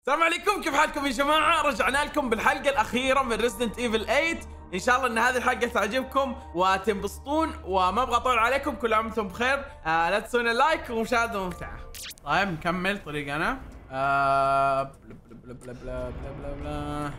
السلام عليكم، كيف حالكم يا جماعة؟ رجعنا لكم بالحلقة الأخيرة من Resident Evil 8. إن شاء الله إن هذه الحلقة تعجبكم وتنبسطون، وما أبغى أطول عليكم. كل عام وأنتم بخير. لا تنسون اللايك ومشاهدة ممتعة. طيب نكمل طريقنا. بلا بلا بلا بلا بلا بلا.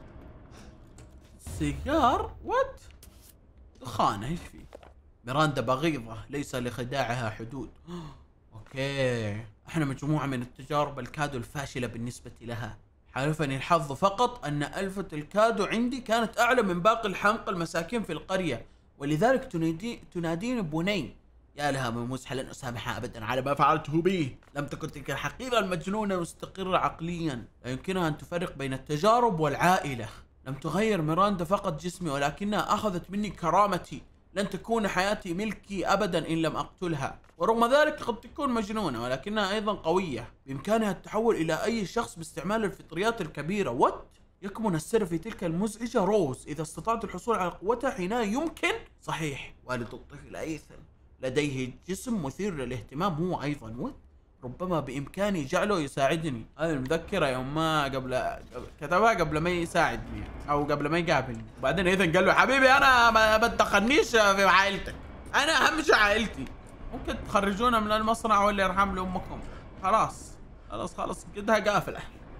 سيجار؟ وات؟ دخانة ايش في؟ ميراندا بغيضة ليس لخداعها حدود. اوكي، احنا مجموعة من التجارب الكادو الفاشلة بالنسبة لها. حالفني الحظ فقط ان ألفة الكادو عندي كانت اعلى من باقي الحمقى المساكين في القرية، ولذلك تناديني بني. يا لها من مزحة، لن اسامحها ابدا على ما فعلته به. لم تكن تلك الحقيرة المجنونة مستقرة عقليا، لا يمكنها ان تفرق بين التجارب والعائلة. لم تغير ميراندا فقط جسمي، ولكنها اخذت مني كرامتي. لن تكون حياتي ملكي ابدا ان لم اقتلها، ورغم ذلك قد تكون مجنونة ولكنها ايضا قوية. بامكانها التحول الى اي شخص باستعمال الفطريات الكبيرة. وات؟ يكمن السر في تلك المزعجة روز. اذا استطعت الحصول على قوتها حينها يمكن. صحيح، والد الطفل ايثن لديه جسم مثير للاهتمام هو ايضا. وات؟ ربما بامكاني جعله يساعدني. هذه المذكرة يوم ما كتبها قبل ما يساعدني او قبل ما يقابلني. وبعدين ايثن قال له حبيبي انا ما تدخلنيش في عائلتك، انا اهم شيء عائلتي. ممكن تخرجونا من المصنع ولا يرحم لامكم. خلاص قدها قافلة.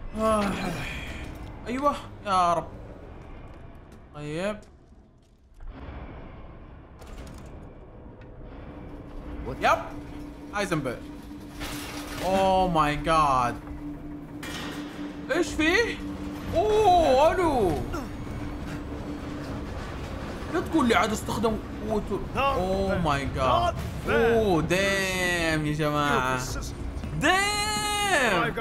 ايوه يا رب. طيب يب هايزنبرغ. اوه ماي جاد، ايش فيه؟ اوه الو، لا تقول لي عاد استخدم قوته. اوه ماي جاد. اوه دام يا جماعة، دام.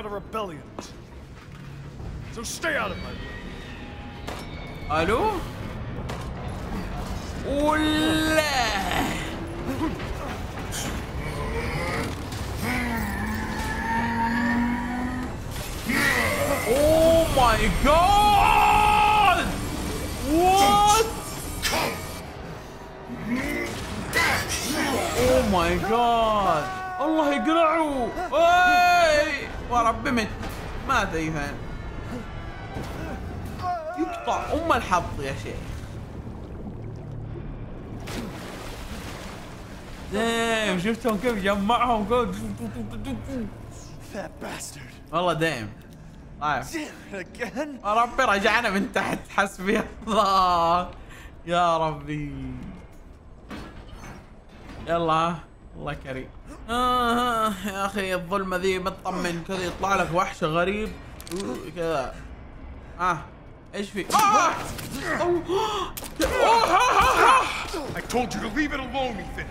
الو ولا Oh my god! What? Oh my god! الله يقرعه. اي وربي مات ايثن. يقطع الحظ يا شيخ. دايم شفتهم كيف جمعهم جود. والله دايم. طيب ربي رجعنا من تحت، حسبي الله يا ربي. يلا الله كريم. يا اخي الظلمة ذي مطمن كذا يطلع لك وحش غريب كذا. ايش في؟ I told you to leave it alone, Ethan.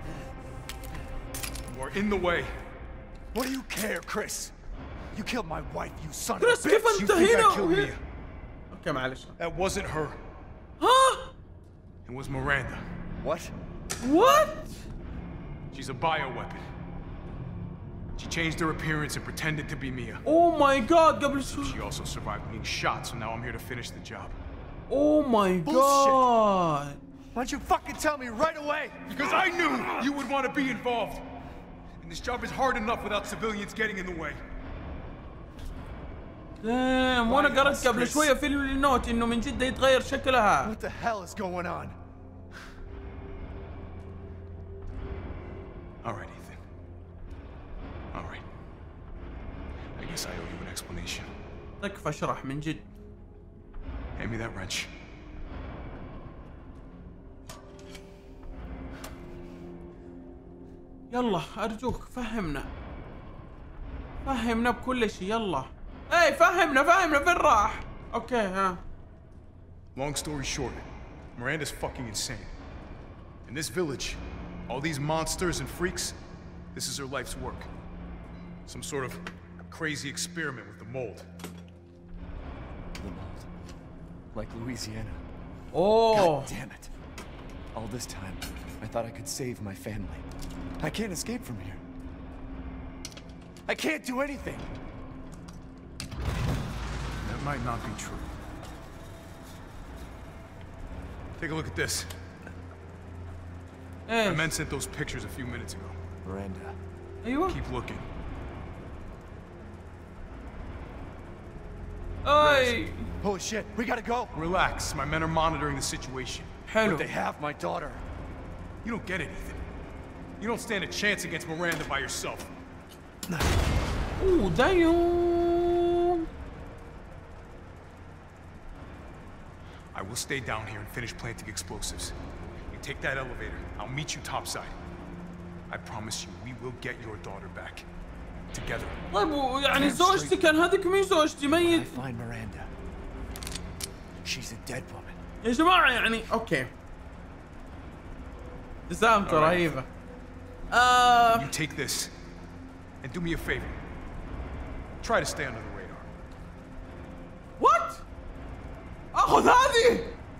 You are in the way. What do you care, Chris? You killed my wife, you son of a كريس كيف bitch! انت You think I هنا؟ killed Mia? اوكي معلش. That wasn't her. It was Miranda. What? What? She's a bioweapon. She changed her appearance and pretended to be Mia. Oh my god قبل شوي. She also survived being shot, so now I'm here to finish the job. Oh my god. Why don't you fucking tell me right away? Because I knew you would want to be involved. And this job is hard enough without civilians getting in the way. وانا قرأت قبل شوية في النوت انه من جد يتغير شكلها. What the hell is going on? All right, Ethan. All right. I guess I owe you an explanation. تكفى اشرح من جد. Hand me that wrench. يلا ارجوك فهمنا بكل شيء. يلا اي فهمنا فين راح. اوكي Long story short, Miranda's fucking insane. In this village, all these monsters and freaks, this is her life's work. Some sort of crazy experiment with the mold. The mold. Like Louisiana. اوه God damn it. All this time, I thought I could save my family. I can't escape from here. I can't do anything. That might not be true. Take a look at this. The men sent those pictures a few minutes ago. Miranda. ايوه Keep looking. اي Holy shit, we gotta go. Relax. My men are monitoring the situation. حلو. But they have my daughter. You don't get it, Ethan. You don't stand a chance against Miranda by yourself. اوه دايم. I will stay down here and finish planting explosives. You take that elevator. I'll meet you topside. I promise you, we will get your daughter back. Together. طيب يعني زوجتي كان هذيك مين زوجتي ميت؟ I find Miranda. She's a dead woman. يا جماعة يعني اوكي. ابتسامته رهيبة. You take this and do me a favor. Try to stay under the radar. وات؟ اخذ هذه؟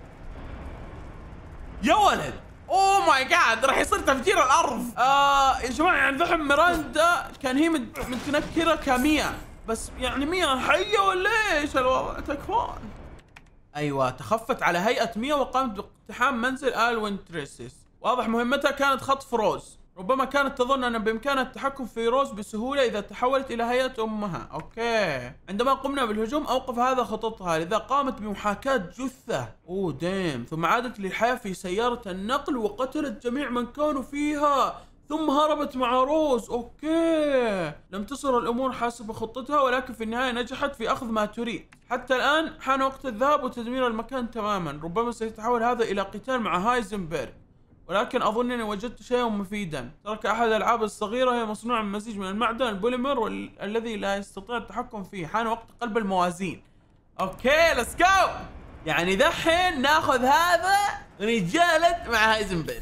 يا ولد اوه ماي جاد راح يصير تفجير الارض. يا جماعة يعني ذحين ميراندا كان هي متنكرة كمية، بس يعني مية حية ولا ايش الوضع؟ تكفون. ايوه تخفت على هيئة مية وقامت باقتحام منزل آل وينتريسيس. واضح مهمتها كانت خطف روز. ربما كانت تظن أن بإمكانها التحكم في روز بسهولة إذا تحولت إلى هيئة أمها. أوكي. عندما قمنا بالهجوم أوقف هذا خططها، لذا قامت بمحاكاة جثة. أوه ديم. ثم عادت للحياة في سيارة النقل وقتلت جميع من كانوا فيها، ثم هربت مع روز. أوكي. لم تصر الأمور حسب خطتها، ولكن في النهاية نجحت في أخذ ما تريد. حتى الآن حان وقت الذهاب وتدمير المكان تماما. ربما سيتحول هذا إلى قتال مع هايزنبرغ، ولكن أظن أني وجدت شيئا مفيدا. ترك أحد الألعاب الصغيرة هي مصنوعة من مزيج من المعدن البوليمر الذي لا يستطيع التحكم فيه. حان وقت قلب الموازين. أوكي ليتس جو. يعني دحين ناخذ هذا ونتجالد مع هايزنبرغ.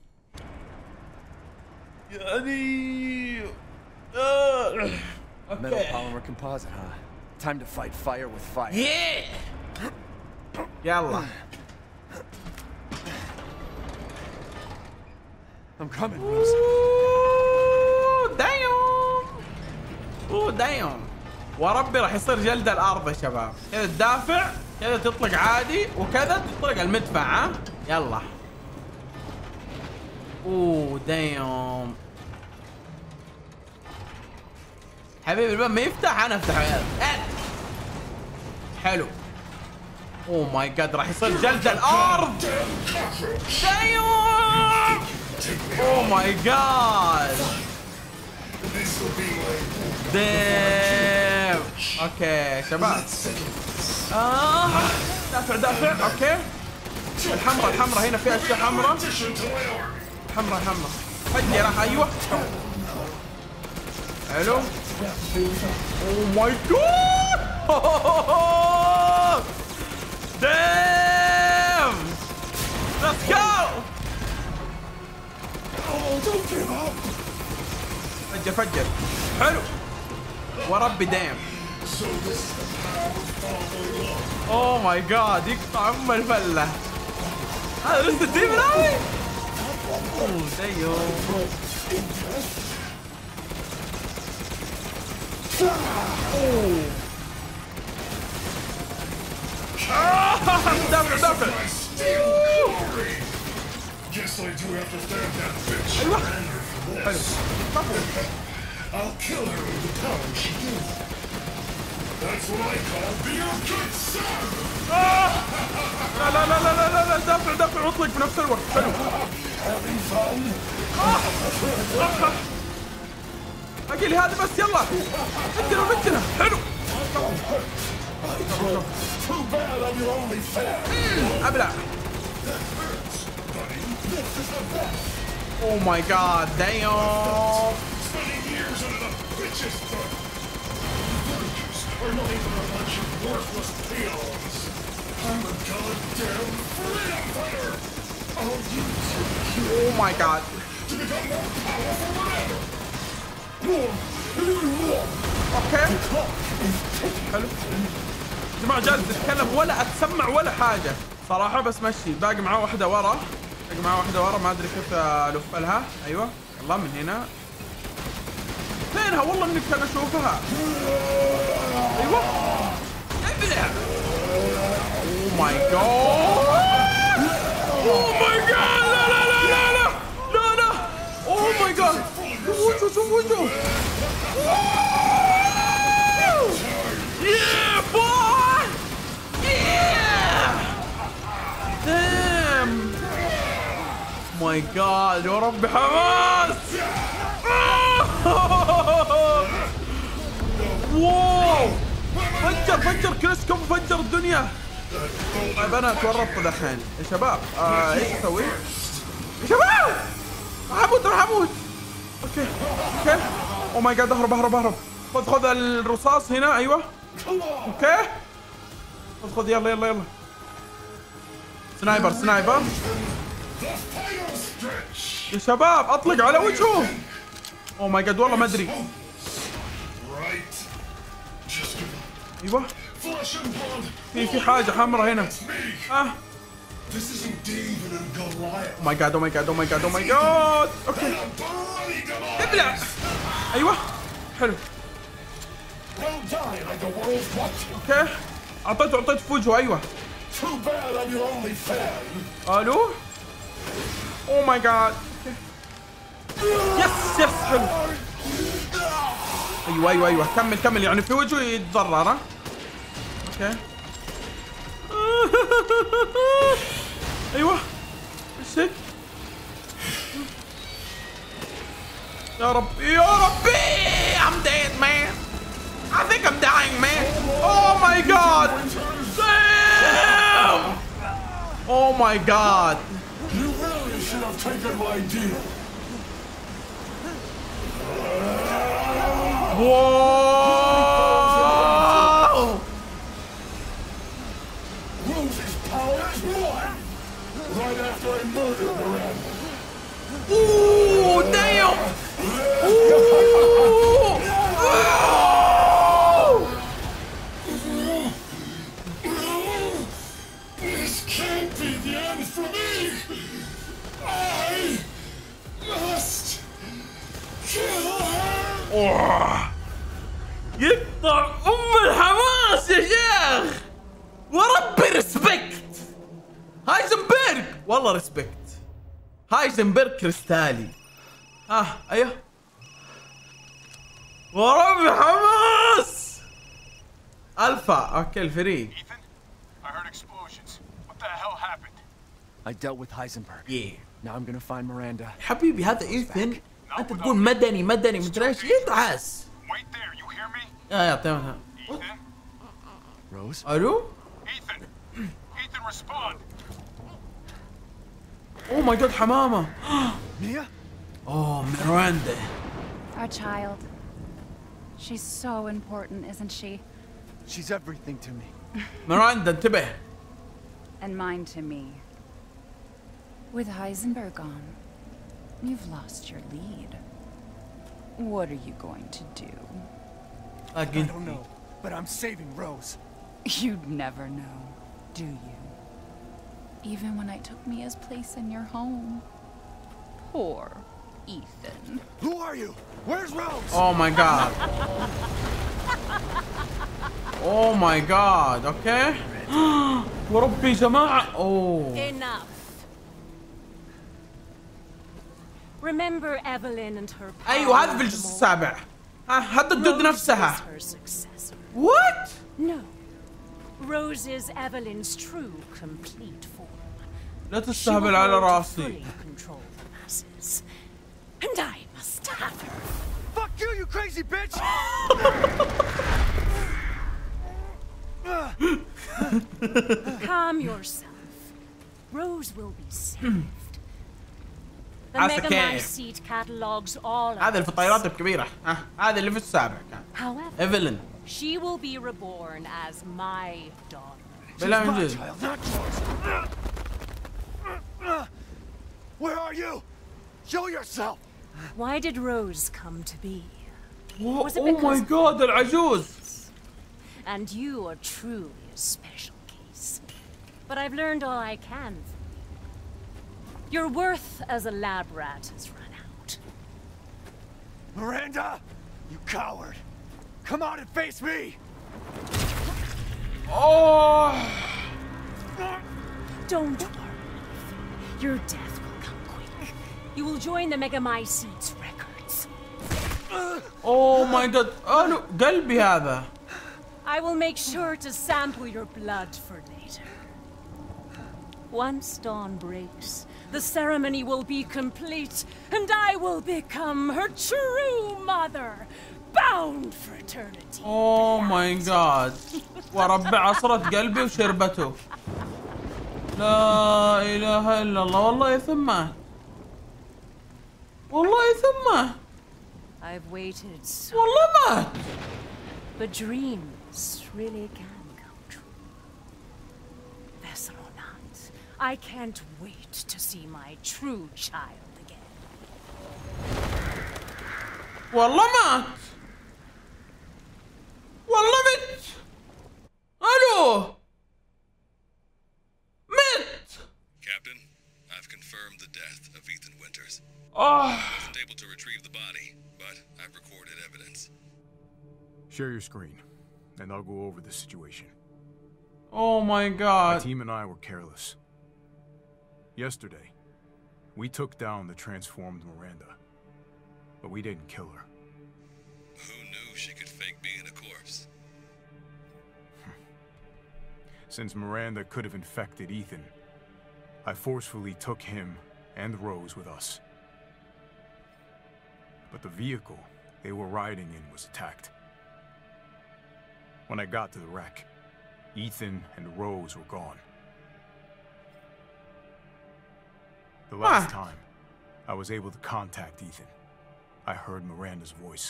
يعني Metal polymer composite, huh? Time to fight fire with fire. يلا. I'm coming, Rose. دايم. وربي راح يصير جلد الارض يا شباب. كذا تدافع، كذا تطلق عادي، وكذا تطلق المدفع. ها يلا. اوه دايم. حبيبي الباب ما يفتح، انا افتحه. يلا حلو. اوه ماي جاد راح يصير جلد الارض. دايم. اوه ماي جاد. ديم. اوكي شباب. دافع. اوكي. الحمراء هنا فيها اشياء حمراء. حمراء فجر. ايوه حلو. اوه ماي جاد. ديم. ليتس جو. فجر. حلو. وربي ديم. اوه ماي جاد يقطع الفله. هذا لسه الديم راوي. اوه ديم. دافع. Guess I do have to stand that bitch. I'll kill her with the power she gives. That's what I call being a good son. لا دافع واطلق بنفس الوقت. حلو. باقي لي هذا بس. يلا فتنا. حلو. Too bad I'm your only fan. ابلع. Oh my god, damn! Spending years under the bitch's thumb. Villagers are not even a bunch of worthless peons. I'm a goddamn freedom fighter. I'll use you Oh my god. to become more powerful than ever. اوكي. حلو. يا جماعة جالس اتكلم ولا اتسمع ولا حاجة صراحة، بس مشي. باقي معاه واحدة ورا. ما ادري كيف الف لها. ايوه يلا من هنا. فينها؟ والله اني كان اشوفها. ايوه ابلع. اوه ماي جاد. لا. اوه ماي جاد. شوف وجهه. يا باي. ماي جاد يا رب حماس. واو فجر كلاسكم، فجر الدنيا. طيب انا تورطت دحين يا شباب. ايش اسوي يا شباب؟ راح اموت. اوكي او ماي جاد، اهرب. خذ الرصاص هنا. ايوه اوكي خذ يلا. سنايبر يا شباب، اطلق على وجهه. او ماي جاد والله ما ادري. ايوه في حاجة حمراء هنا. او ماي جاد اوكي ابلع. ايوه حلو. اوكي اعطيته في وجهه. ايوه الو. او ماي جاد يس حلو. ايوه كمل يعني في وجهه يتضرر. اوكي ايوه ايش يا ربي I'm dead man. I think I'm dying man. Oh my god. Damn. Oh my god. You really should have taken my deal. Whoa. Rose's power is one. Right after I murdered Miranda. Ooh, damn. Ooh. This can't be the end for me. I must kill her. يقطع الحماس يا شيخ. وربي ريسبكت هايزنبرغ، والله ريسبكت هايزنبرغ كريستالي. ايوه وربي حماس. الفا اوكي الفريق. Ethan, I heard explosions. What the hell happened? I dealt with Heisenberg. Now I'm gonna find Miranda. حبيبي هذا ايثن، انت تقول مدني مدري ايش. ليه تعس؟ Wait there, you hear me? يا تمام. Ethan? Rose? الو. Ethan, respond. اوه ماي جاد حمامة. Mia? اوه ميراندا. Our child. She's so important, isn't she? She's everything to me. ميراندا انتبه. And mine to me. With Heisenberg gone, you've lost your lead. What are you going to do? I don't know, but I'm saving Rose. You'd never know, do you? Even when I took Mia's place in your home. Poor Ethan. Who are you? Where's Rose? Oh my god. Oh my god. Okay. وربي جماعة. Oh. Enough. Remember Evelyn and her power. ايوه هذا في الجزء السابع. هذا الدود نفسها. Her successor. What? No. Rose is Evelyn's true, complete form. لا She will تستهبل على grow to راسي. fully control the masses. And I must have her. Fuck you, you crazy bitch! Calm yourself. Rose will be saved. The عسى Megamai كيف. seat catalogs all of هذا اللي في us. الطيارات الكبيرة. هذا اللي في السابع كان. However, ايفلين. she will be reborn as my daughter. بلا من جد. Child, not yours. Where are you? Show yourself! Why did Rose come to be? Was it Oh my because- god العجوز. And you are truly a special case. But I've learned all I can from you. Your worth as a lab rat has run out. Miranda! You coward! Come out and face me! Oh. Don't worry. Your death will come quick. You will join the Megamai Seeds records. Oh my god. قلبي هذا. I will make sure to sample your blood for later. Once dawn breaks, the ceremony will be complete, and I will become her true mother, bound for eternity. اوه ماي جاد. وربع عصرت قلبي وشربته. لا اله الا الله. والله يثمه. والله يثمه. I've waited so والله مات. but dreams really can come true. Vessel or not, I can't wait to see my true child again. والله مات. والله مت. الو. مت. Captain, I've confirmed the death of Ethan Winters. اه. Wasn't able to retrieve the body, but I've recorded evidence. Share your screen, and I'll go over the situation. Oh my My god. team and I were careless. Yesterday, we took down the transformed Miranda, but we didn't kill her. Who knew she could fake being a corpse? Since Miranda could have infected Ethan, I forcefully took him and Rose with us. But the vehicle they were riding in was attacked. When I got to the wreck, Ethan and Rose were gone. The last time I was able to contact Ethan, I heard Miranda's voice.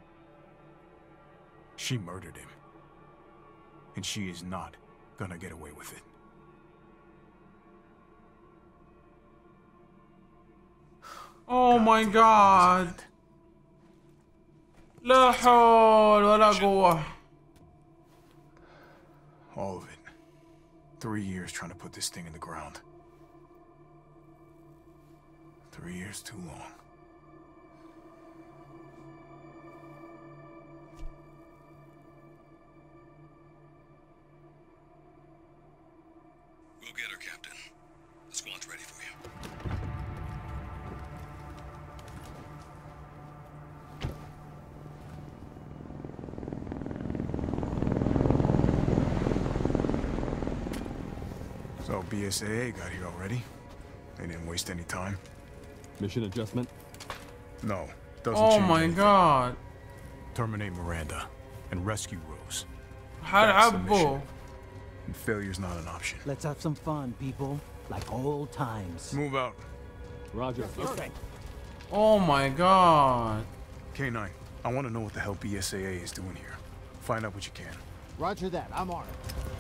She murdered him. And she is not gonna get away with it. Oh my god. لا حول ولا قوة. All of it. 3 years trying to put this thing in the ground. 3 years too long. We'll get her, Captain. The squad's ready for you. So BSAA got here already? They didn't waste any time? Mission adjustment? No, doesn't Oh change my anything. god. Terminate Miranda and rescue Rose. حلعبه. And failure's not an option. Let's have some fun, people. Like old times. Move out. Roger. Oh my god. K9, I want to know what the hell BSAA is doing here. Find out what you can. Roger that. I'm on it.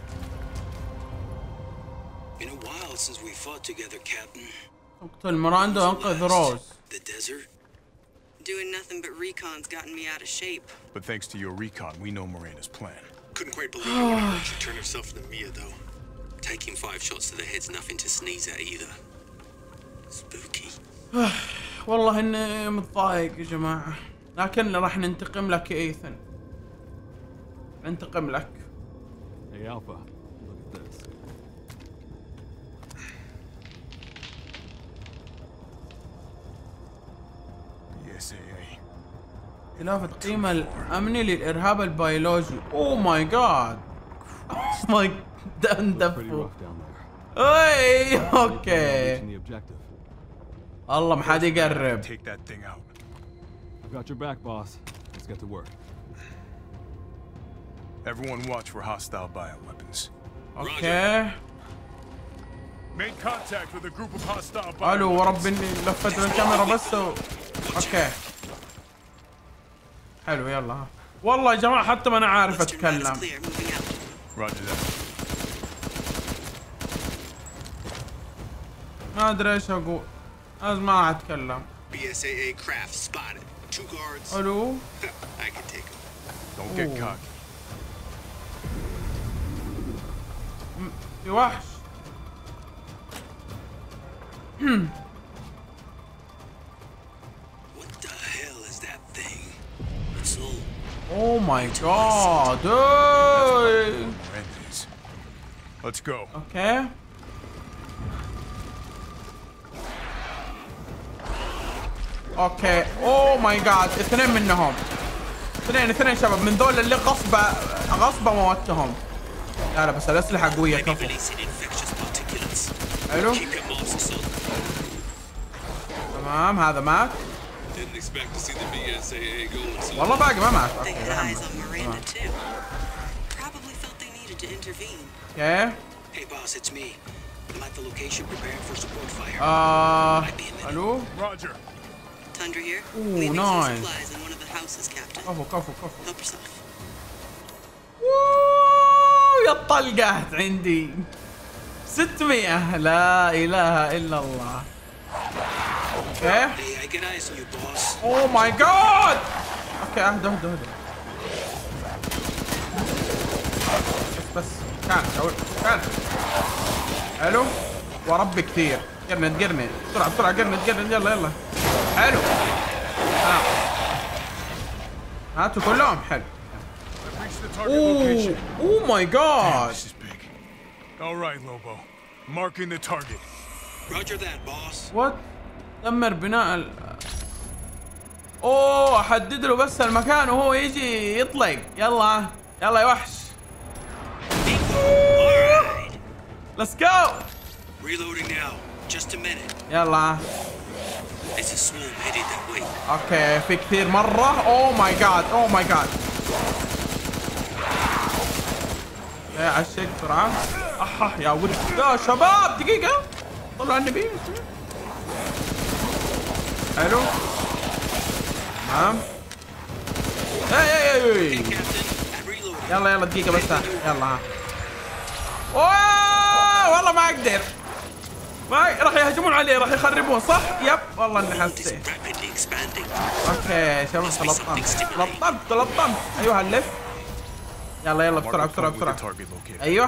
Been a while since we fought together, Captain. اقتل ميراندا وانقذ روز. The desert? Doing nothing but recon's gotten me out of shape. But thanks to your recon, we know Miranda's plan. Couldn't quite believe it when I heard she turned herself into Mia, though. Taking 5 shots to the head's nothing to sneeze at either. Spooky. والله اني متضايق يا جماعة. لكن راح ننتقم لك يا ايثن. ننتقم لك. Hey, Alpha. Look at this. BSAA. خلافة قيمة الأمني للإرهاب البيولوجي. Oh my god. Oh my Pretty اندفوا. rough down there. اي اوكي. Reaching the objective. الله ما حد يقرب. Take that thing out. Got your back, boss. Let's get to work. Everyone watch for hostile bioweapons. اوكي. Make contact with a group of hostile الو ورب اني لفت الكاميرا بس اوكي. حلو يلا. والله يا جماعة حتى ما انا عارف اتكلم. Roger that. ما ادري ايش اقول. لازم ما اتكلم. BSAA craft spotted. 2 guards. الو. I can take them. Don't get cocky. في وحش. What the hell is that thing? It's so... Oh my god. Hey. Miranda's. Let's go. اوكي. اوكي. اوه ماي جاد. 2 منهم. 2 شباب من ذول اللي غصبة موتهم. لا بس الأسلحة قوية كفو. حلو. تمام هذا مات. Didn't expect to see the BSAA going so. والله باقي ما مات. They اوكي had الحمد eyes on لله. Miranda too. Probably felt they needed to intervene. اوكي. Hey boss, it's me. I'm at the location preparing for support fire. الو. Roger. Tundra here. Ooh, Leaving some nice. supplies in one of the houses, Captain. كفو. Help yourself. يا الطلقة عندي 600. لا اله الا الله. اوكي. Hey, I get eyes on you, boss. اوه ماي جاد. اوكي اهدى. بس كان حلو. وربي كثير. قرند بسرعة قرند يلا. حلو. هاتوا كلهم. حلو. اوه ماي جاد. This is big. All right, Lobo. Marking the target. Roger that, boss. وات. دمر بناء اوه احدد له بس المكان وهو يجي يطلق. يلا يا وحش. Let's go. Reloading now. Just a minute. يلا. It's a swarm headed that way. اوكي في كثير مرة. اوه ماي جاد. يا عشق بسرعة. يا ولد يا شباب دقيقة. طلعوا النبي. حلو. تمام. اي يلا دقيقة بس. يلا اوه والله ما اقدر. راح يهجمون عليه. راح يخربون صح؟ يب والله اني حسيت. اوكي شباب تلطمت. ايوه هنلف. يلا بسرعة. ايوه.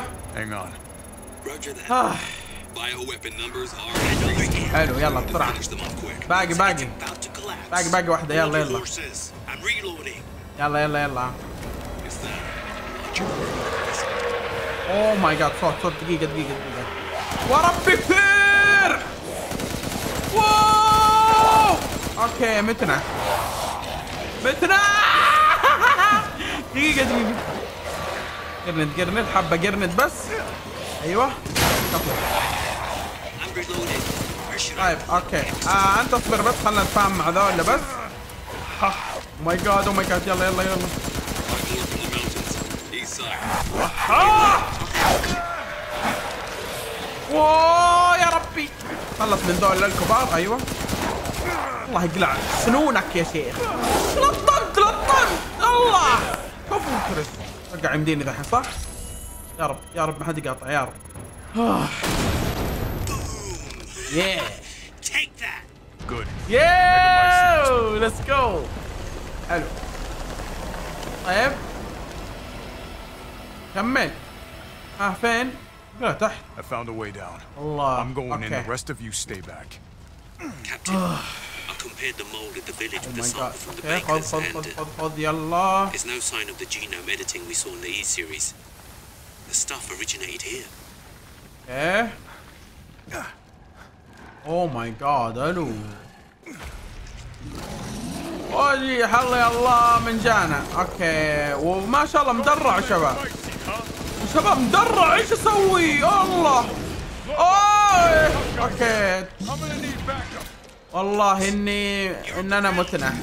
حلو يلا بسرعة. باقي واحدة. يلا. اوه ماي جاد. صوت دقيقة. وربي كثير. واو. اوكي متنا. دقيقة. قرند حبة قرند بس. ايوه. طيب اوكي انت اصبر بس خلنا نتفاهم مع ذول بس. اوه ماي جاد. يلا. واو يا ربي. خلص من ذول الكبار. ايوه. الله يقلع سنونك يا شيخ. لطمت. الله. كفو كريس. رجع يمديني ذحين صح؟ يا رب ما حد يقاطع يا رب. Yeah. Take that. Good. Yeah. Let's go. حلو. طيب. كمل. فين؟ لا تحت. I found a way down. الله. I'm going in. The rest of you stay back. Captain, I compared the mold at the village with the sample from the bakers and خذ يلا. there's no sign of the genome editing we saw in the E-series. The stuff originated here. ايه. اوه ماي جاد. الو. وجي حل يا الله من جانا. اوكي وما شاء الله مدرع شباب مدرع. ايش اسوي؟ الله. اوكي والله ان انا متنا.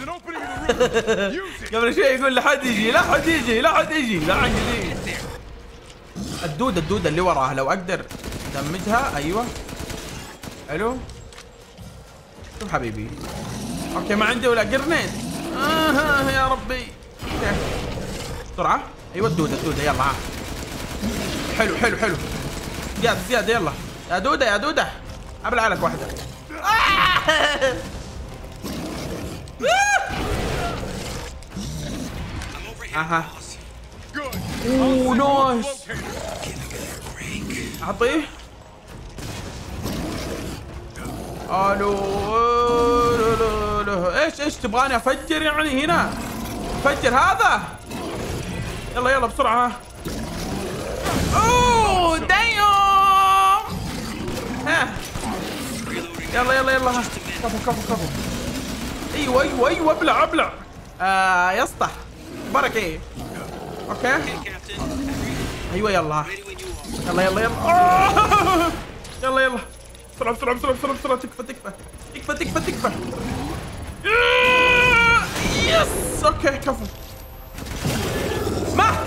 قبل شوي يقول لا حد يجي. الدودة اللي وراها لو اقدر ادمجها. ايوه حلو. شوف حبيبي. اوكي ما عندي ولا قرنين. يا ربي. اوكي بسرعة. ايوه الدودة يلا. حلو. زيادة يلا. يا دودة ابلع لك واحدة. اوه نايس. اعطيه. الو. ايش تبغاني افجر يعني هنا؟ فجر هذا. يلا بسرعة. اوه دايم. يلا. كفو. ايوه ابلع. يا اسطى بركة. اوكي ايوه يلا. يلا. بسرعة بسرعة بسرعة بسرعة بسرعة. تكفى تكفى تكفى تكفى تكفى. يس اوكي كفو. مات.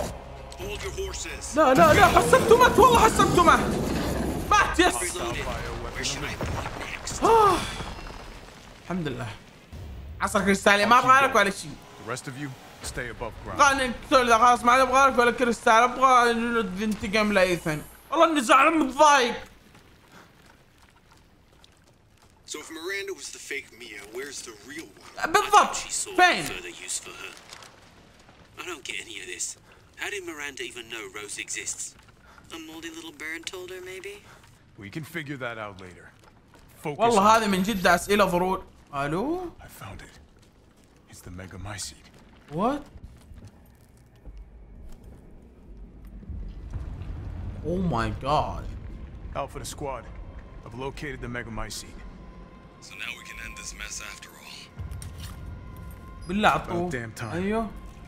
لا لا لا حسبته مات والله حسبته مات. مات يس. الحمد لله. عصر كريستالي ما ابغى لك ولا شيء. خلينا نقتل خلاص ما ابغى لك ولا كريستال. ابغى ننتقم لايثن. والله اني زعلان متضايق. So if Miranda was the fake Mia, where's the real one? بالضبط. فين؟ I don't get any of this. How did Miranda even know Rose exists? A moldy little bird told her, maybe? We can figure that out later. Focus. والله هذه من جد أسئلة ضرور. ألو؟ I found it. It's the Megamycete. What? Oh my god. Alpha to squad. I've located the Megamycete. So now we can end this mess after all. بالله عطوه. Damn time. أيوه.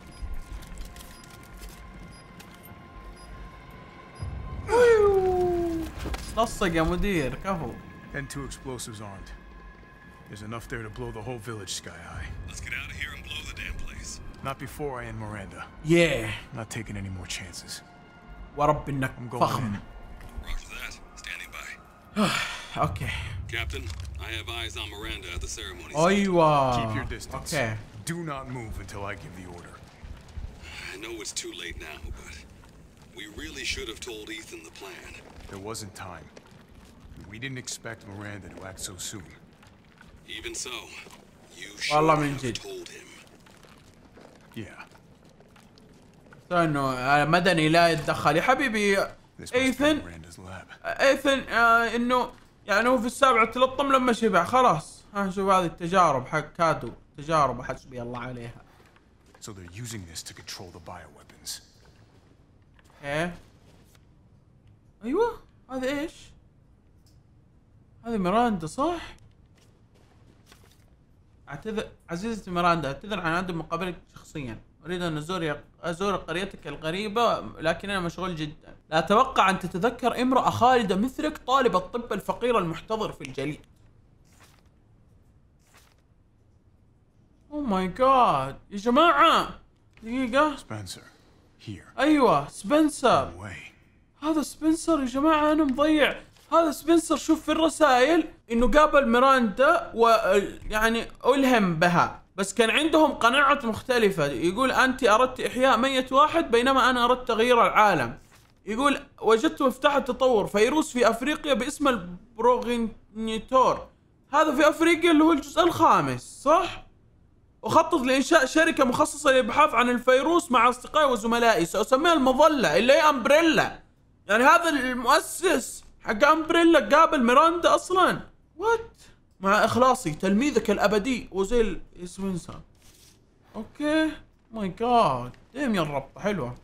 لصق يا مدير كفو. N2 explosives armed. There's enough there to blow the whole village sky high. Let's get out of here and blow the damn place. Not before I end Miranda. Yeah. Not taking any more chances. ورب انك فخم. Roger that. Standing by. Okay. Captain, I have eyes on Miranda at the ceremony. أيوة. Keep your distance. Okay. Do not move until I give the order. I know it's too late now, but we really should have told Ethan the plan. There wasn't time. We didn't expect Miranda to act so soon. Even so, you should have told him. Yeah. إنه مدني لا يتدخل يا حبيبي. إيثن إنه يعني هو في السابعة تلطم لما شبع خلاص. ها شوف هذه التجارب حق كادو. تجارب حسبي الله عليها. So they're using this to control the bioweapons. إيه. أيوة هذا إيش؟ هذه ميراندا صح؟ أعتذر عزيزتي ميراندا أعتذر عن عدم مقابلتك شخصيا. أريد أن أزور قريتك الغريبة لكن أنا مشغول جدا. لا أتوقع أن تتذكر امرأة خالدة مثلك طالب الطب الفقير المحتضر في الجليد. أوه ماي جاد يا جماعة دقيقة. سبنسر here. أيوة سبنسر. هذا سبنسر يا جماعة أنا مضيع. هذا سبنسر شوف في الرسائل إنه قابل ميراندا ويعني ألهم بها بس كان عندهم قناعة مختلفة. يقول أنت أردت إحياء ميت واحد بينما أنا أردت تغيير العالم. يقول وجدت مفتاح التطور فيروس في أفريقيا باسم البروغينيتور. هذا في أفريقيا اللي هو الجزء الخامس صح؟ أخطط لإنشاء شركة مخصصة للبحث عن الفيروس مع أصدقائي وزملائي سأسميها المظلة اللي هي أمبريلا. يعني هذا المؤسس حق أمبريلا قابل ميراندا أصلاً. وات؟ مع إخلاصي تلميذك الأبدي وزيل سبنسر. أوكي. ماي جاد. ديم يا الرب حلوة.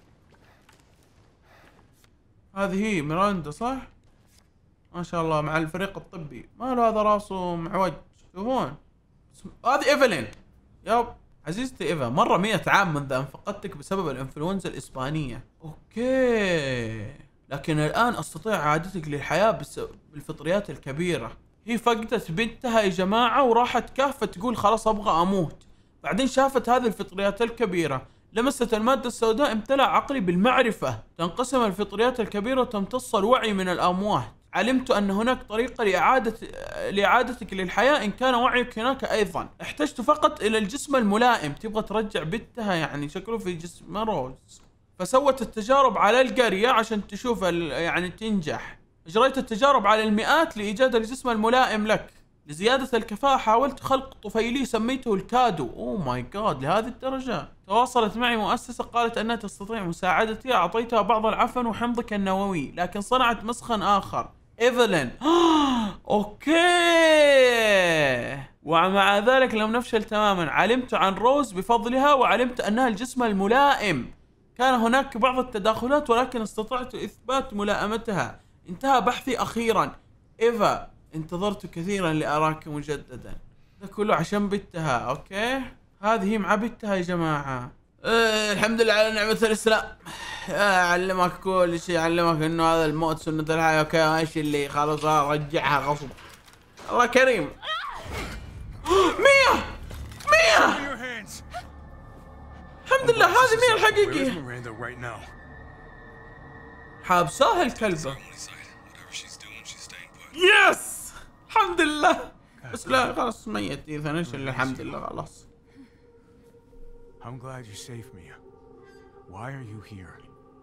هذه هي ميراندا صح؟ ما شاء الله مع الفريق الطبي. ما له هذا راسه معوج. شوفون. هذه إيفلين. يب. عزيزتي إيفا مرة 100 عام منذ أن فقدتك بسبب الإنفلونزا الإسبانية. أوكي. لكن الآن أستطيع إعادتك للحياة بالفطريات الكبيرة. هي فقدت بنتها يا جماعة وراحت كهفة تقول خلاص أبغى أموت. بعدين شافت هذه الفطريات الكبيرة لمست المادة السوداء امتلأ عقلي بالمعرفة. تنقسم الفطريات الكبيرة وتمتص الوعي من الأموات. علمت أن هناك طريقة لإعادتك للحياة إن كان وعيك هناك أيضا. احتجت فقط إلى الجسم الملائم. تبغى ترجع بنتها يعني شكله في جسم روز. فسوت التجارب على القرية عشان تشوف يعني تنجح. أجريت التجارب على المئات لإيجاد الجسم الملائم لك. لزيادة الكفاءة حاولت خلق طفيلي سميته الكادو. أوه ماي جاد لهذه الدرجة. تواصلت معي مؤسسة قالت أنها تستطيع مساعدتي. أعطيتها بعض العفن وحمضك النووي لكن صنعت مسخن آخر. إيفلين. أوكي. ومع ذلك لم نفشل تماما. علمت عن روز بفضلها وعلمت أنها الجسم الملائم. كان هناك بعض التداخلات ولكن استطعت إثبات ملائمتها. انتهى بحثي أخيرا. إيفا انتظرت كثيرا لأراك مجددا. ده كله عشان بنتها. أوكي. هذه مع بنتها يا جماعة. الحمد لله على نعمة الإسلام. أعلمك كل شيء، أعلمك إنه هذا الموت سنة الحياة. أوكي إيش اللي خلاص رجعها غصب. الله كريم. ميا الحمد لله هذه ميا الحقيقية. حابساها الكلبة. يس الحمد لله. بس لا خلاص ميت إيثان. إيش اللي الحمد لله خلاص. I'm glad you're safe, Mia. Why are you here?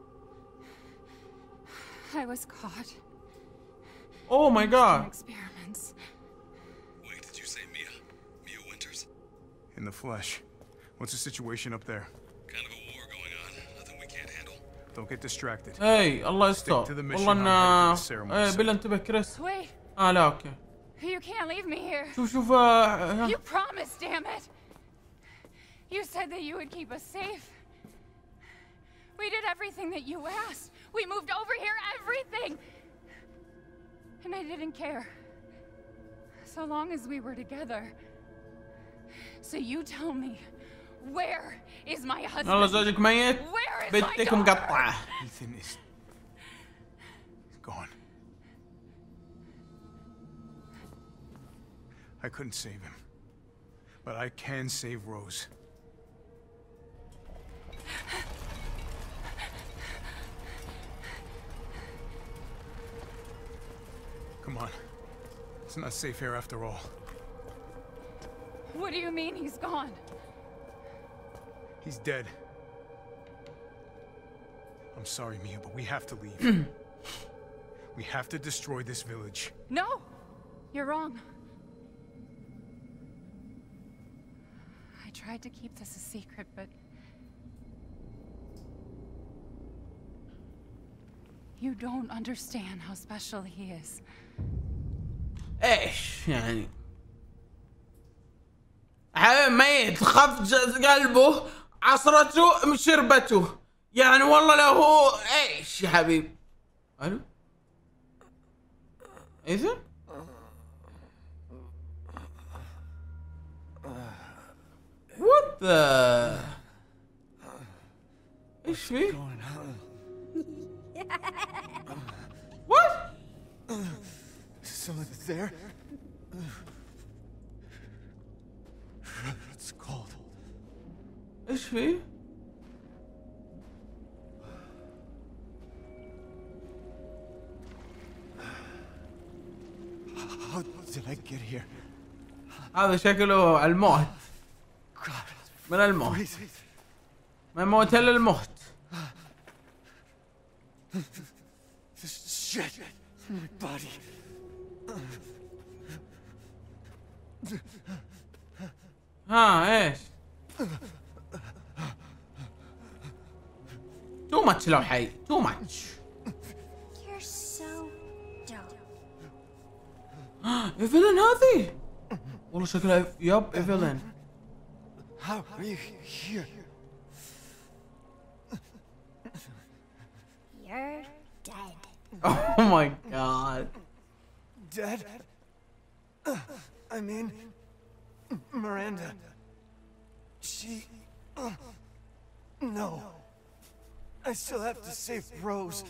I was caught. Oh my god. Experiments. Wait, did you say Mia? Mia Winters? In the flesh. What's the situation up there? Kind of a war going on. Nothing we can't handle. Don't get distracted. اي الله يستر. والله ان بلا انتبه كريس. لا اوكي. You can't leave me here. شوف You promised, damn it. You said that you would keep us safe. We did everything that you asked. We moved over here, everything. And I didn't care. So long as we were together. So you tell me, where is my husband? والله زوجك ميت. بنتك مقطعة. Ethan is gone. I couldn't save him. But I can save Rose. Come on. It's not safe here after all. What do you mean he's gone? He's dead. I'm sorry, Mia, but we have to leave. We have to destroy this village. No! You're wrong. I tried to keep this a secret, but... You don't understand how special he is. ايش يعني؟ ميت خف قلبه عصرته شربته يعني والله لو هو ايش يا حبيب. الو ايثن؟ وات ذا ايش فيه؟ What? Someone there? It's cold. ايش فيه؟ How did I get here? هذا شكله الموت. من الموت. ما يموت الا الموت. This shit in my body. ايش؟ تو ماتش لو حي. تو ماتش. You're so dumb. ايفلين هذه؟ والله شكلها يب ايفلين. How are you here? You're dead. Oh my god. Dead? I mean, Miranda. She... no. I still have to save Rose.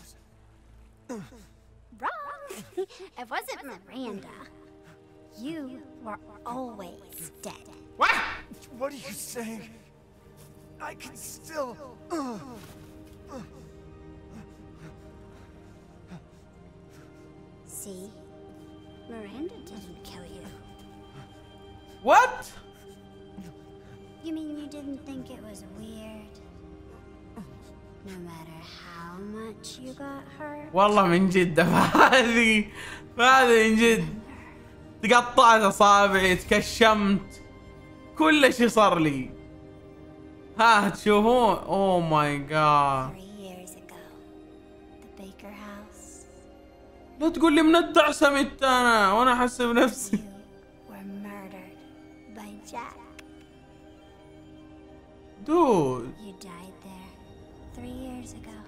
Wrong. It wasn't Miranda. You were always dead. What? What are you saying? I can still... See? Miranda didn't kill you. What? You mean you didn't think it was weird? No matter how much you got hurt? والله من جد هذه من جد تقطعت اصابعي تكشمت كل شيء صار لي. ها تشوفون. اوه ماي جاد. 3 years ago, the Baker House. لا تقول لي مندع سميت انا وانا احس بنفسي. You were murdered by Jack. Dude. You died there 3 years ago.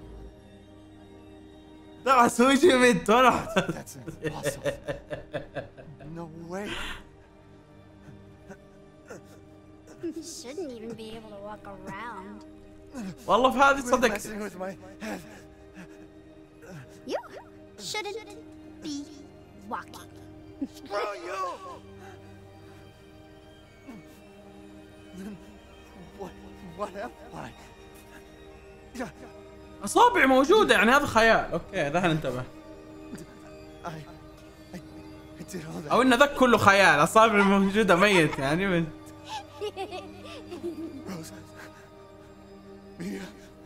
لا اسوي شيء مت وانا. That's impossible. No way. You shouldn't even be able to walk around. والله في هذه صدق. You shouldn't be walking. Screw you! What am I? اصابع موجودة يعني هذا خيال. اوكي ذا انتبه. او ان ذاك كله خيال، اصابع موجودة ميت يعني. Rose. Mia.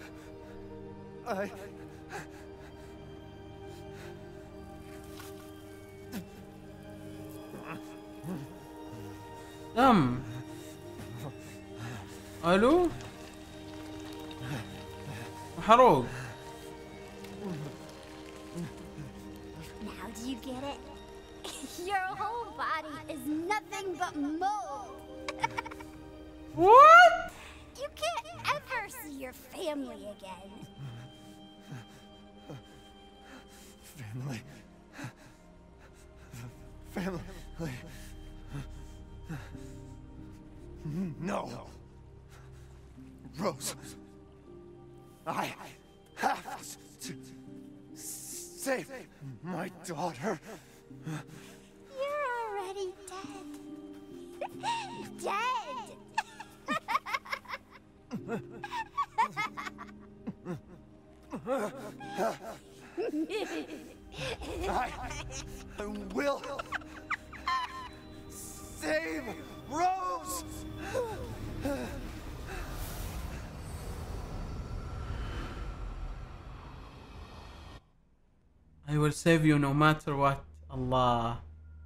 الو محروق. Now do you get it? Your whole body is nothing but mold. What? You can't ever see your family again. Family. No. Rose. I have to save my daughter. You're already dead. Dead. I will save Rose. I will save you no matter what. الله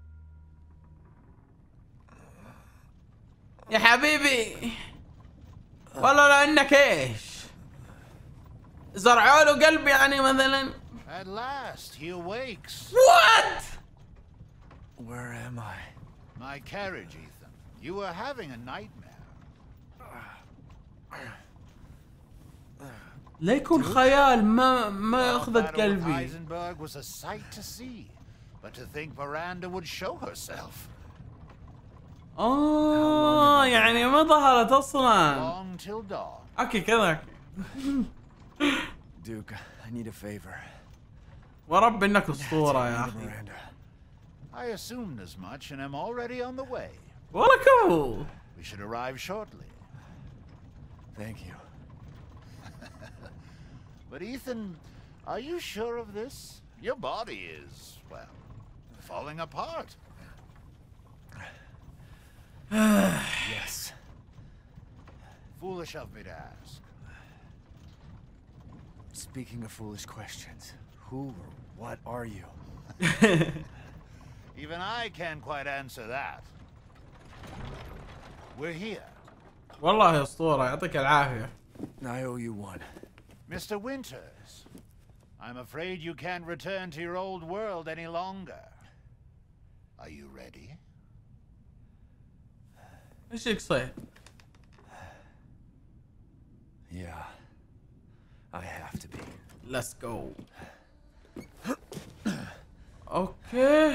يا حبيبي والله لو انك ايش زرعوا له قلبي يعني مثلا. At last he awakes. What? Where am I? My carriage, Ethan. You were having a nightmare. لا يكون خيال ما اخذت قلبي. Heisenberg was a sight to see, but to think Miranda would show herself. يعني ما ظهرت اصلا. Long till dawn. اوكي كذا. Duke, I need a favor. ورب انك اسطورة يا اخي. I assumed as much and am already on the way. والله cool. We should arrive shortly. Thank you. But Ethan, are you sure of this? Your body is, well, falling apart. Yes. Foolish of me to ask. Speaking of foolish questions, who or what are you? Even I can't quite answer that. We're here. والله يا اسطورة يعطيك العافية. I owe you one. Mr. Winters, I'm afraid you can't return to your old world any longer. Are you ready? ايش يصير؟ Yeah. I have to be. Let's go. اوكي.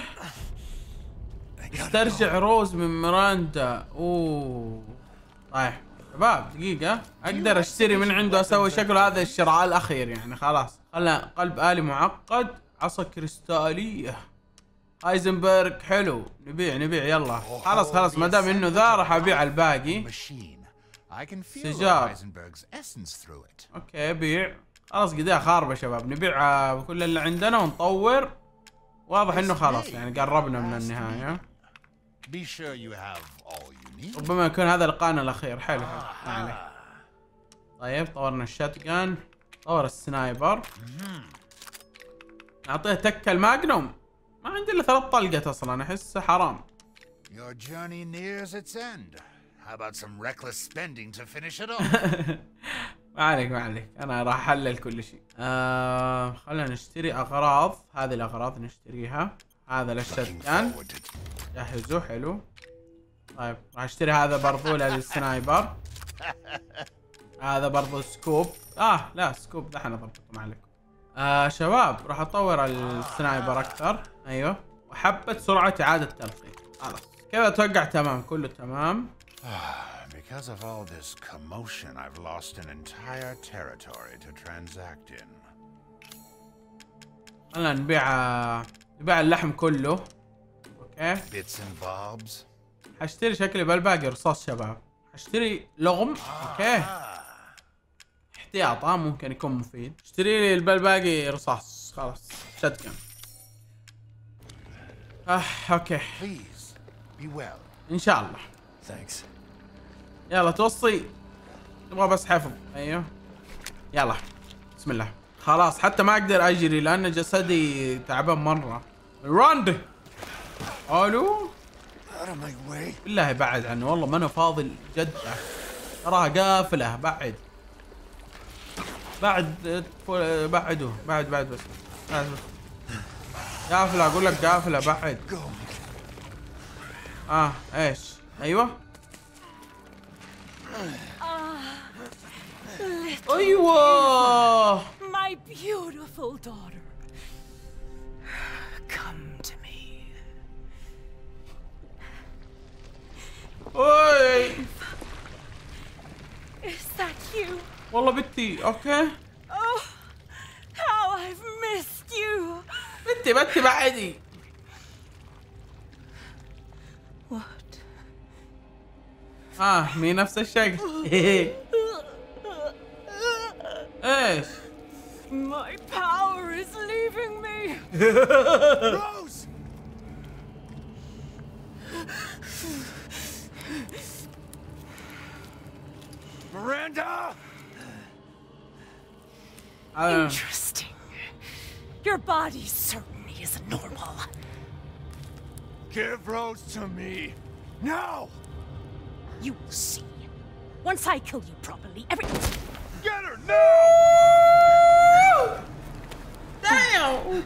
استرجع روز من ميراندا. اوه. طيب شباب دقيقة اقدر اشتري من عنده اسوي شكله هذا الشراء الاخير يعني خلاص. خلنا قلب آلي معقد، عصا كريستالية، هايزنبرغ حلو. نبيع يلا خلاص ما دام انه ذا راح ابيع الباقي. سجار. اوكي بيع. خلاص قديها خاربة شباب. نبيع كل اللي عندنا ونطور. واضح انه خلاص يعني قربنا من النهاية. ربما يكون هذا لقانا الاخير. حلو ما عليه. طيب طورنا الشاتجان، طور السنايبر، نعطيه تكة الماجنوم. ما عندي الا 3 طلقات اصلا، احس حرام. Your journey nears its end. How about some reckless spending to finish it off? ما عليك انا راح احلل كل شيء. خلينا نشتري اغراض. هذه الاغراض نشتريها. هذا للشاتجان جهزوه حلو. طيب راح اشتري هذا برضو للسنايبر. هذا برضو سكوب. لا سكوب ده احنا ضبطه ما عليكم. شباب راح اطور السنايبر اكثر. ايوه وحبة سرعة اعادة تلقيح. خلاص كذا اتوقع تمام، كله تمام. Because of all this commotion, I've lost an entire territory to transact in. خلنا نبيع اللحم كله. اوكي. Bits and bobs. حاشتري شكلي بالباقي رصاص شباب. حاشتري لغم. اوكي. احتياط ممكن يكون مفيد. اشتري لي الباقي رصاص خلاص. شتكن. اوكي. Please be well. ان شاء الله. Thanks. يلا توصي. نبغى بس حفظ. ايوه. يلا. بسم الله. خلاص حتى ما اقدر اجري لان جسدي تعبان مره. راند. الو. بالله بعد عنه والله ما انا فاضي جده. تراها قافله بعد. بعدوا بعد بس. قافله اقول لك قافله بعد. ايش؟ ايوه. ايوه. My beautiful daughter. Come to me. Oi. Is that you? والله بنتي اوكي. Oh, how I've missed you. بنتي بعدي. What? مين نفس الشيء. ايش؟ My power is leaving me. Rose! Miranda! Interesting. Your body certainly isn't normal. Give Rose to me. Now! You will see. Once I kill you properly, Get her now! Damn!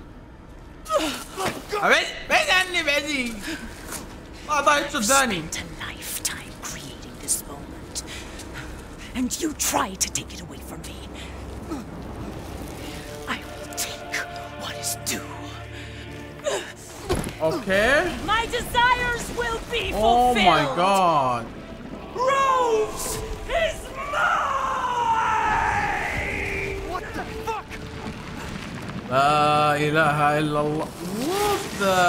بعيد عني بعدي. ما ضايع شو ثاني. spent a lifetime creating this moment, and you try to take it away from me. I will take what is due. Okay. My desires will be Oh fulfilled. my god. Rose is mine! What the fuck? لا إله إلا الله. What the?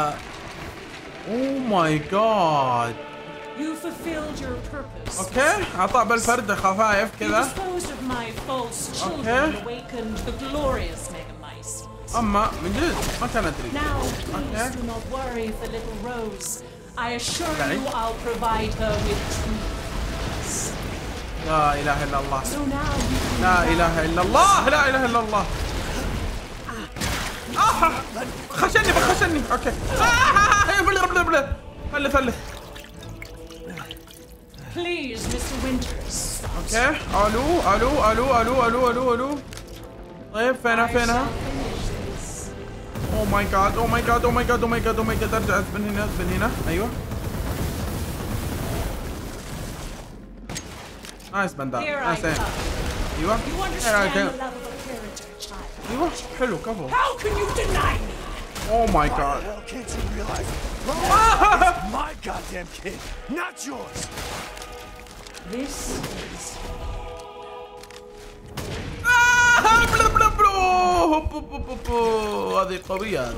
Oh my god. You fulfilled your purpose. Okay. عطاء بالفردة خفايف You كذا. disposed of my false children and awakened the glorious Megamycete. أما من جد ما كان أدري. Now, please do not worry for little Rose. I assure you I'll provide her with true peace. لا إله إلا الله. So now you can لا إله إلا الله. لا إله إلا الله. خشني. اوكي. فلف. Please, Mr. Winters. اوكي. الو. طيب فينها؟ اوه ماي جاد. ارجع من هنا. ايوه. نايس بندار. نايس. ايوه. ايوه حلو كفو. How can you deny me? Oh my god. Hell, can't you realize? My goddamn kid, not yours. This is هذه قوية هذه.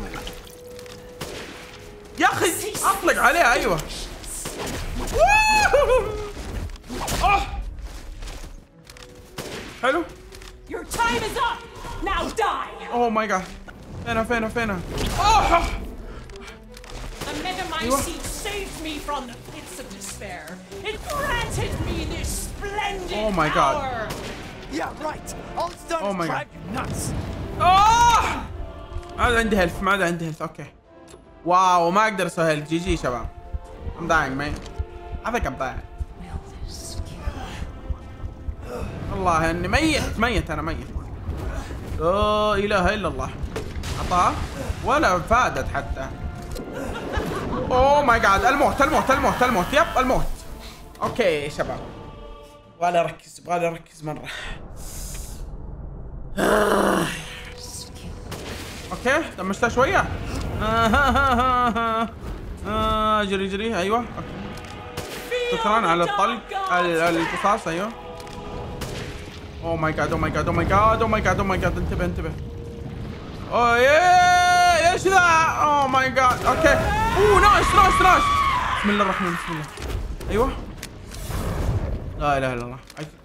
يا اخي اطلق عليها. ايوه. حلو. Your time is up. Now die. Oh my god. فينها. The Megamycete saved me from the pits of despair. It granted me this splendid Oh my god. power. Yeah, right. All it's done is drive you nuts. ما عاد عندي هيلث. اوكي. واو ما اقدر اسوي هيلث. جي شباب. I'm dying man. I think I'm dying. والله اني ميت. انا ميت. لا اله الا الله. عطاه ولا فادت حتى. اوه ماي جاد. الموت. يب الموت. اوكي شباب. ابغى اركز مره. اوكي دمجتها شويه. اجري. ايوه. شكرا على الطلق القصاص. ايوه. اوه ماي جاد اوه ماي جاد اوه ماي جاد اوه ماي جاد اوه ماي جاد. انتبه انتبه. اوه ياي ايش ذا؟ اوه ماي جاد. اوكي. اوه نايس نايس نايس. بسم الله الرحمن بسم الله. ايوه. لا اله الا الله.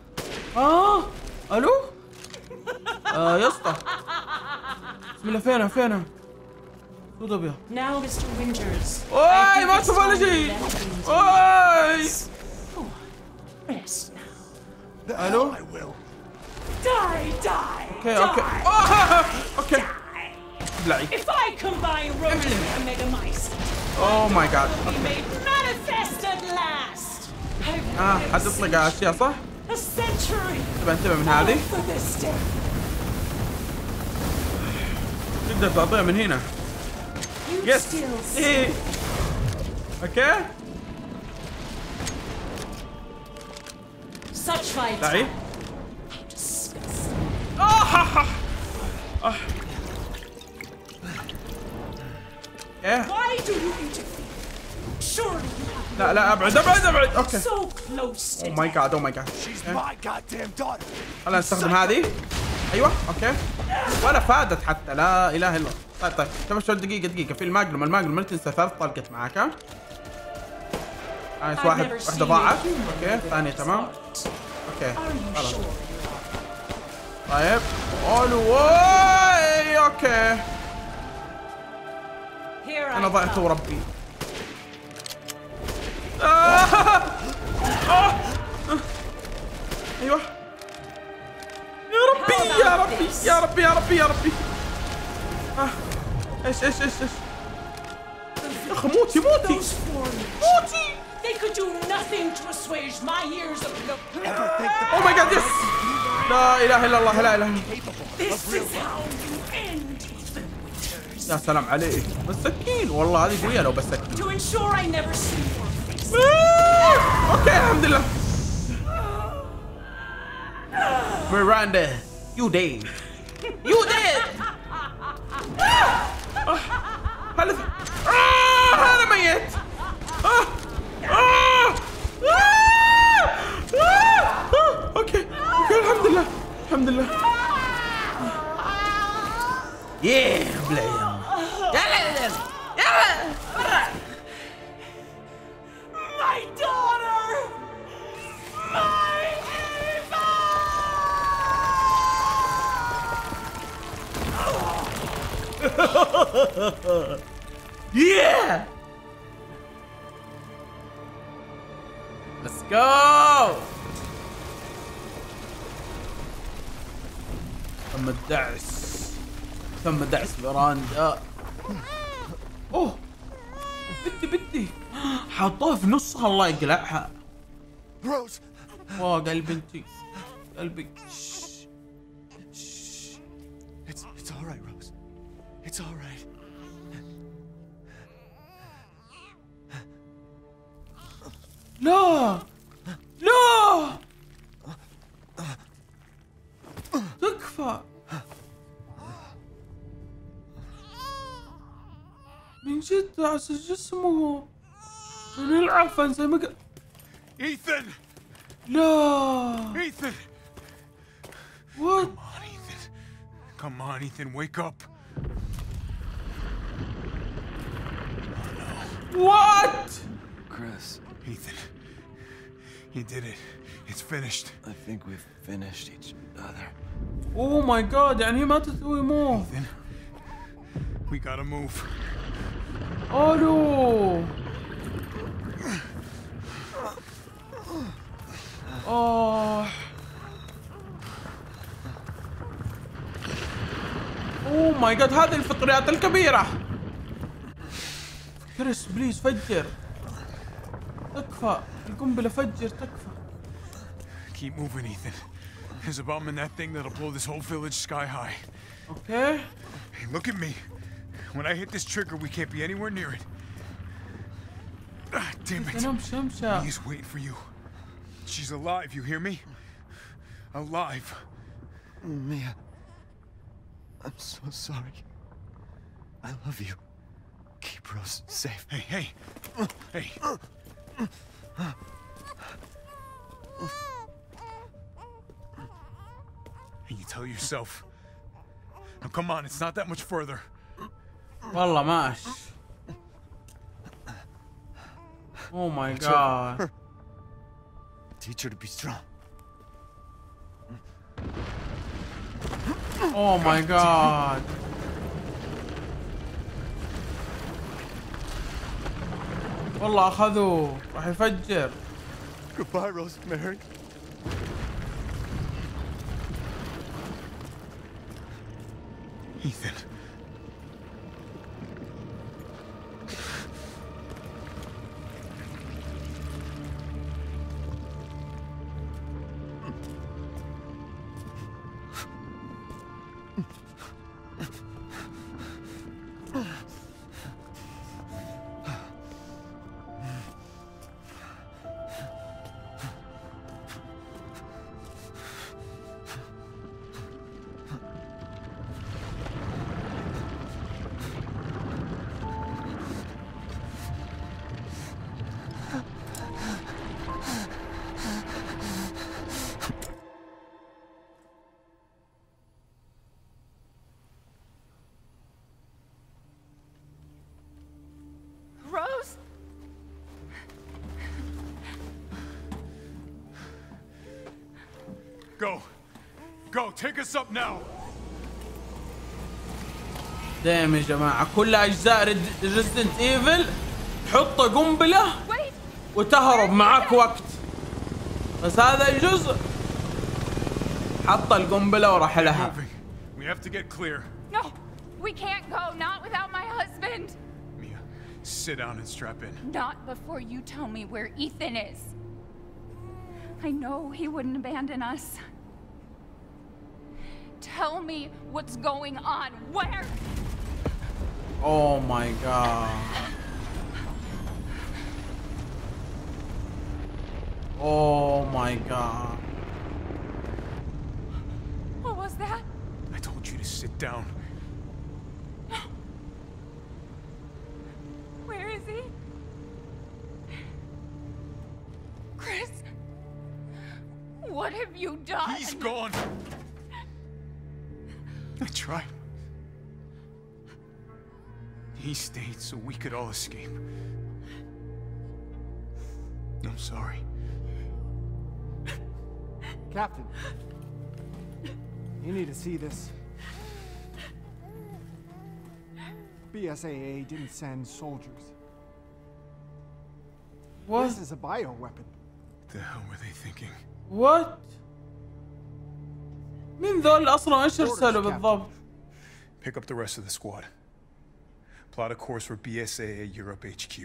الو. يا اسطى. بسم الله فينها فينها؟ سود ابيض. Now, Mr. Winters. اوي ما اشوف ولا شيء. اوي. الو. اوكي اوكي. اوكي. ابلعي. If I combine Roger and Megamycete. اوه ماي جاد. We may manifest at last. حد يطلق اشياء صح؟ A century. انتبه من هذه. تقدر تعطيها من هنا. يس. ايه. اوكي. Such fights. لعيب. ايه. Why do you interfere? Surely you have. لا لا ابعد ابعد ابعد. اوكي. So close. اوه ماي جاد اوه ماي جاد. She's my goddamn daughter. خلينا نستخدم هذه. ايوه اوكي. ولا فادت حتى لا اله الا الله. طيب طيب تبى شو دقيقة دقيقة في الماجنوم ما تنسى 3 طلقت معاك ها؟ نايس واحدة ضاعت. اوكي ثانية تمام. اوكي خلاص. طيب واي اوكي. انا ضعت وربي. ايوه. يا ربي يا ربي يا ربي يا ربي يا ربي. ايش ايش ايش ايش. يا اخي موتي موتي موتي. They could do nothing to assuage my years of no. Oh my god, yes! لا اله الا الله لا اله الا الله. This is how you end the Winters. يا سلام عليك. بالسكين والله هذه قوية لو بالسكين. To ensure I never see your face. اوكي الحمد لله. Miranda, you dead. You dead. هذا ميت. اوكي اوكي الحمد لله الحمد لله. بلاي يلا يلا برا. My daughter. My Yeah! Let's go! تم الدعس تم دعس ميراندا. اوه بدي حاطوها في نصها الله يقلعها. روز. اوه قلبي انتي قلبي. It's all right, Rose. It's all right. لا لا تكفى من جد عسى جسمه من العفن زي ما قال. Ethan! لا Ethan! What? Come on, Ethan. Come on, Ethan, wake up. What? Chris. Ethan, you did it. It's finished. I think we've finished each other. Oh my god, يعني هي ما تسوي مو. Ethan, we gotta move. Oh no. Oh. Oh my god هذه الفطريات الكبيرة. كريس بليز فجر. تكفى القنبلة فجر تكفى. Keep moving, Ethan. There's a bomb in that thing that'll blow this whole village sky high. Okay. Hey, look at me. When I hit this trigger, we can't be anywhere near it. Ah, damn it. Mia's waiting for you. She's alive, you hear me? Alive. Mia. I'm so sorry. I love you. Keep Rose safe. Hey, hey. Hey. And you tell yourself. Now come on, it's not that much further. والله ماشي. Oh my god. Teach her to be strong. Oh my god. والله اخذوه راح يفجر. Goodbye, Rosemary. Ethan. Rose? Go. Go, take us up now. دايم يا جماعة كل أجزاء ريزيدنت ايفل حط قنبلة وتهرب معك وقت. بس هذا الجزء حط القنبلة وراح لها. We have to get clear. No, we can't go. Not without my husband. Mia, sit down and strap in. Not before you tell me where Ethan is. I know he wouldn't abandon us. Tell me what's going on. Where? Oh my god. Oh my god. What was that? I told you to sit down. Where is he? Chris? What have you done? He's gone. I tried. He stayed so we could all escape. I'm sorry. Captain, you need to see this. BSAA didn't send soldiers. What? This is a bioweapon. The hell were they thinking? What? مين ذول أصلاً إيش رسالوا بالضبط؟ Pick up the rest of the squad. Plot a course for BSAA Europe HQ.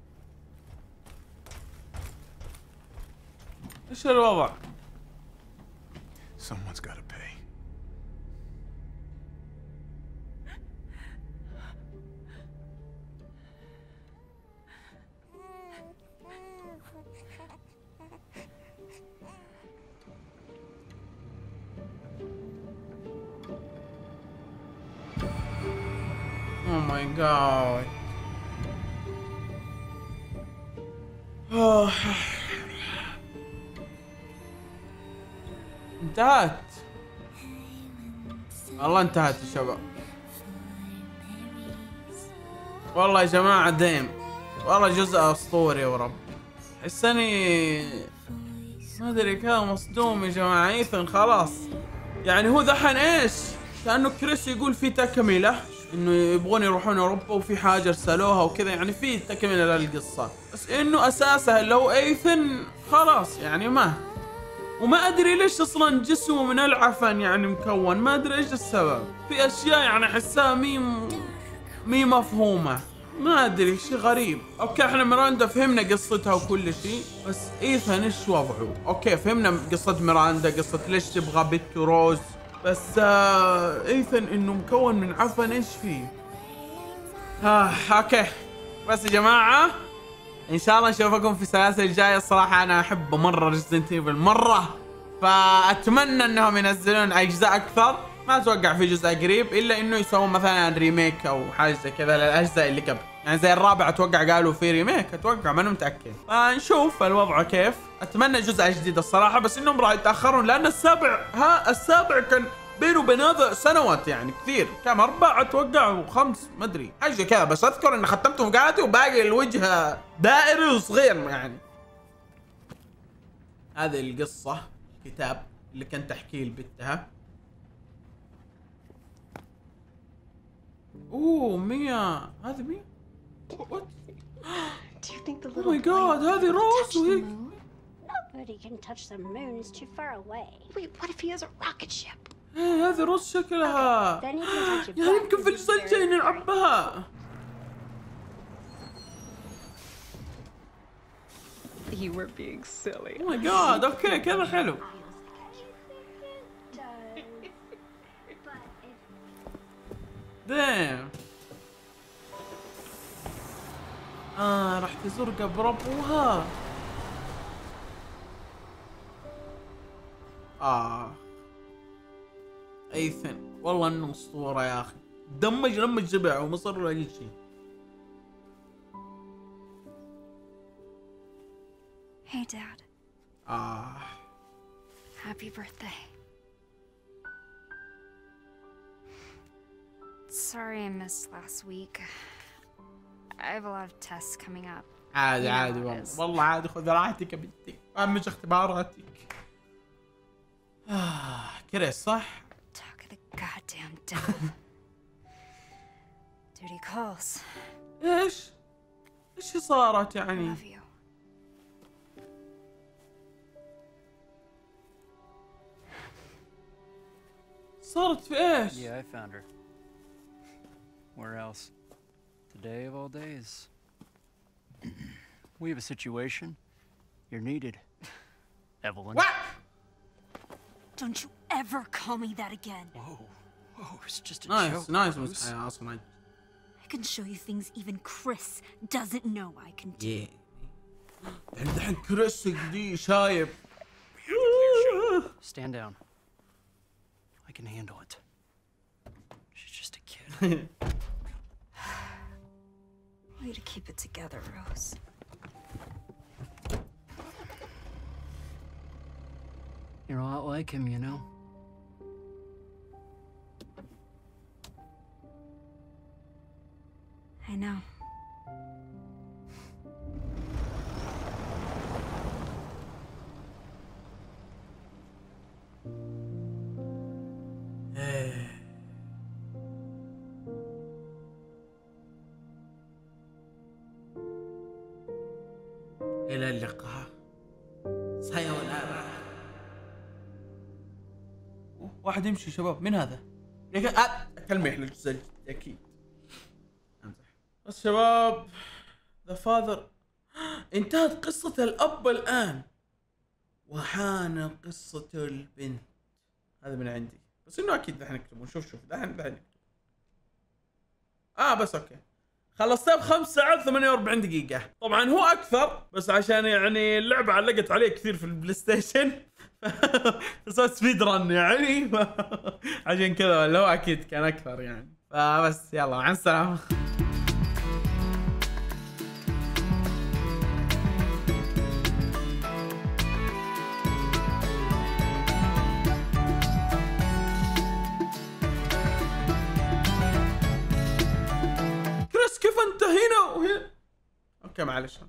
إيش الوضع؟ Someone's got to pay. Oh my god. Oh. انتهت. والله انتهت يا شباب. والله يا جماعة ديم. والله جزء اسطوري ورب. حسني ما ادري كان مصدوم يا جماعة. ايثن خلاص. يعني هو دحين ايش؟ كأنه كريس يقول في تكملة انه يبغون يروحون اوروبا وفي حاجة ارسلوها وكذا، يعني في تكملة للقصة، بس انه اساسها اللي هو ايثن خلاص يعني ما. وما ادري ليش اصلا جسمه من العفن يعني مكون، ما ادري ايش السبب. في اشياء يعني احسها مي مفهومة، ما ادري شيء غريب. اوكي احنا ميراندا فهمنا قصتها وكل شيء، بس ايثن ايش وضعه؟ اوكي فهمنا قصة ميراندا، قصة ليش تبغى بنت روز، بس ايثن انه مكون من عفن ايش فيه؟ اوكي بس يا جماعة ان شاء الله نشوفكم في السلاسل الجاية. الصراحة انا احب مرة ريزيدنت ايفل مرة، فاتمنى انهم ينزلون اجزاء اكثر. ما اتوقع في جزء قريب الا انه يسوون مثلا ريميك او حاجه زي كذا للاجزاء اللي قبل، يعني زي الرابع اتوقع قالوا في ريميك، اتوقع ماني متاكد، فنشوف الوضع كيف. اتمنى جزء جديد الصراحه، بس انهم راح يتاخرون لان السابع كان بينه وبين هذا سنوات يعني كثير، كم 4 اتوقع و5 ما ادري حاجه زي كذا، بس اذكر اني ختمته مقالتي وباقي الوجه دائري وصغير يعني. هذه القصه كتاب اللي كنت احكيه لبنتها. اوه 100 هذه 100 وات اوه ماي جاد هذه روز وهيك. Nobody can touch the moon, it's too far away. Wait, what if he has a rocket ship? ايه هذه روز شكلها. Then you can touch it. يعني يمكن في الجزء الجاي نلعب بها. You were being silly. Oh my god اوكي كذا حلو. دام راح تزور قبر ابوها. ايثن والله انه اسطوره يا اخي، دمج جبع وما صار له اي شيء. Hey Dad. Happy birthday. Sorry I missed last week. I have a lot of tests coming up. عادي والله عادي، خذ راحتك يا بنتي، اهم شيء اختباراتك. كريس صح؟ Talk of the goddamn devil. Duty calls. ايش صارت يعني؟ صارت في ايش؟ Yeah, I found her. Where else? Today of all days. We have a situation. You're needed. Evelyn. What? Don't you ever call me that again. Whoa, it's just a joke. Nice. Awesome. I can show you things even Chris doesn't know I can do. Yeah. الحين كريس دي شايب. Stand down. I can handle it. She's just a kid. Way to keep it together, Rose. You're a lot like him, you know? I know. إلى اللقاء سايونارا. واحد يمشي شباب، من هذا؟ تلميح للجزء الجديد أكيد. أمزح بس شباب. ذا فاذر انتهت قصة الأب الآن وحان قصة البنت. هذا من عندي، بس إنه أكيد دحين نكتبه. شوف دحين نكتب. بس أوكي خلصتها ب5 ساعات 48 دقيقة. طبعا هو أكثر، بس عشان يعني اللعبة علقت عليه كثير في البلاي ستيشن فسويت سبيد رن يعني عشان كذا، ولا هو أكيد كان أكثر يعني. فبس يلا مع السلامة. كيف انت هنا وهنا؟ اوكي معلش.